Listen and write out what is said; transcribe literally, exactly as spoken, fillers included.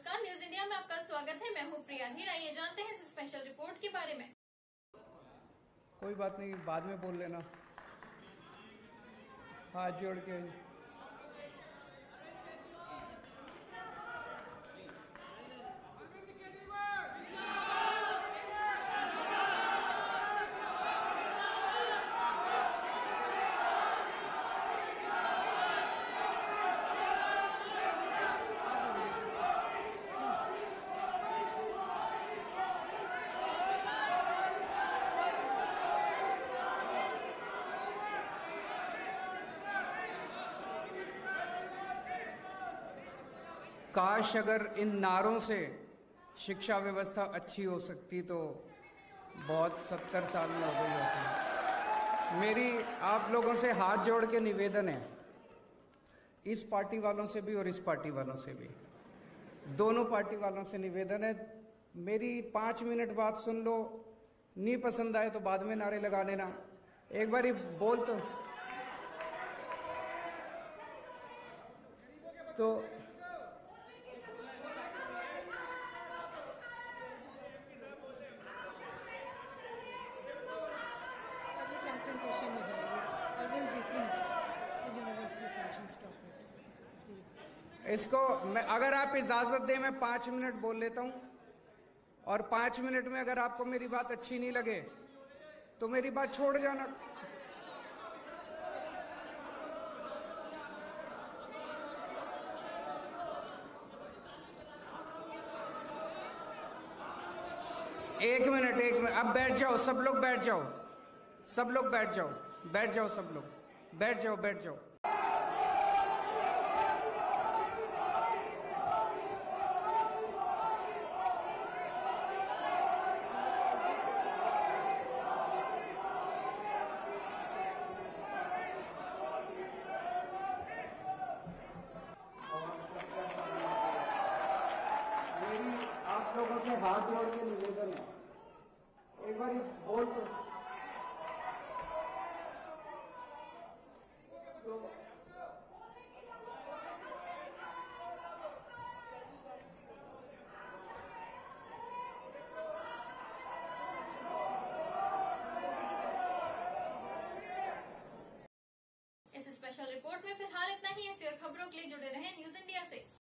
नमस्कार, news India में आपका स्वागत है। मैं हूँ प्रिया धीर। आइए जानते हैं इस स्पेशल रिपोर्ट के बारे में। कोई बात नहीं, बाद में बोल लेना, हाथ जोड़ के। काश अगर इन नारों से शिक्षा व्यवस्था अच्छी हो सकती तो बहुत सत्तर साल में हो गई होती। मेरी आप लोगों से हाथ जोड़ के निवेदन है, इस पार्टी वालों से भी और इस पार्टी वालों से भी, दोनों पार्टी वालों से निवेदन है, मेरी पाँच मिनट बात सुन लो, नहीं पसंद आए तो बाद में नारे लगा लेना। एक बार ही बोल तो तो इसको मैं, अगर आप इजाजत दें, मैं पांच मिनट बोल लेता हूं, और पांच मिनट में अगर आपको मेरी बात अच्छी नहीं लगे तो मेरी बात छोड़ जाना। एक मिनट एक मिनट अब बैठ जाओ, सब लोग बैठ जाओ, सब लोग बैठ जाओ, बैठ जाओ, सब लोग बैठ जाओ, बैठ जाओ। मेरी आप लोगों से हाथ जोड़ के निवेदन है, एक बार बोल तो, तो इस स्पेशल रिपोर्ट में फिलहाल इतना ही। ऐसी और खबरों के लिए जुड़े रहें न्यूज इंडिया से।